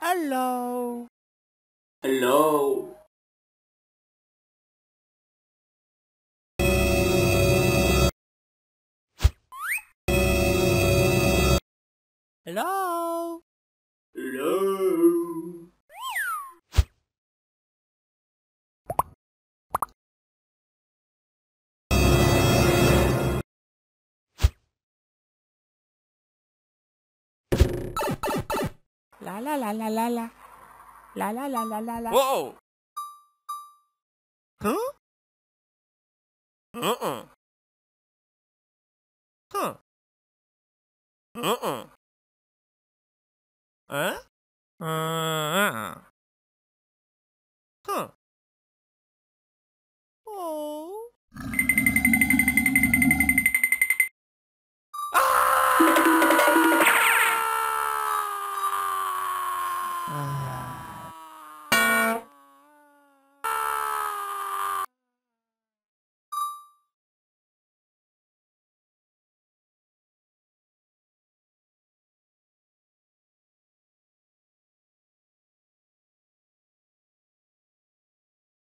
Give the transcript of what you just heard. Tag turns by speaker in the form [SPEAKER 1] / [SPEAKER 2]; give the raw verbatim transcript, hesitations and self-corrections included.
[SPEAKER 1] Hello.
[SPEAKER 2] Hello.
[SPEAKER 1] Hello.
[SPEAKER 2] Hello.
[SPEAKER 1] La la la la la la. La la la la la la.
[SPEAKER 3] Whoa!
[SPEAKER 1] Huh?
[SPEAKER 3] Uh-uh. Huh? Uh-uh. Huh? Uh-uh.